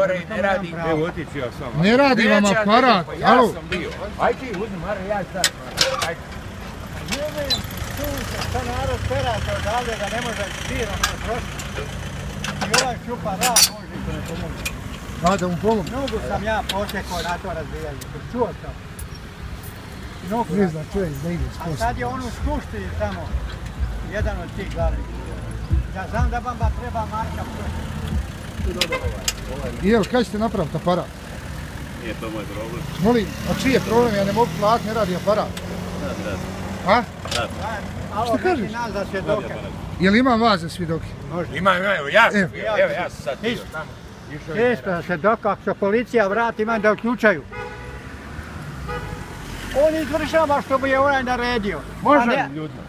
gore, ne radi. Evo, otići ja sam. Ne radi vam aparat, Ja alo. sam bio. Aj ti, uzmi, Mare, ja sad. Ajde. Šta narod perate odavde da ne može sirom prošiti. I ovaj šupa rad može to ne pomoći. Da, da mu pomoći. Nogu sam ja potekao na to razvijanje. Čuo sam. Nogu. Ne zna čovjek da ide s A posla. sad je on u skupštini tamo. Jedan od tih glavnih. Ja znam da vam treba Marka prošiti. I evo, kada ćete napraviti aparat? Nije to moj problem. Molim, a čiji je problem? Ja ne mogu platiti, ne radi aparat. A? Što kažeš? Nas za svjedoke. Jel imam vas za svjedoke? Imam, evo, ja sam bio. Evo, ja sam sad bio tamo. Često da se dok ako se policija vrati, imam da uključaju. On izvršava što bi je onaj naredio. Može ljudima.